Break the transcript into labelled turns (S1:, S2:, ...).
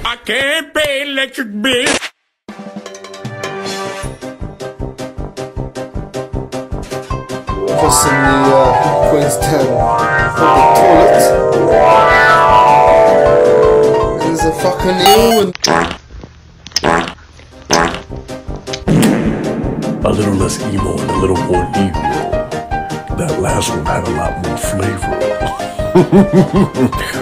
S1: I can't pay electric bill.
S2: Just in the Queenstown public toilet. There's a fucking eel and
S3: a little less emo and a little more Negro. That last one had a lot more flavor.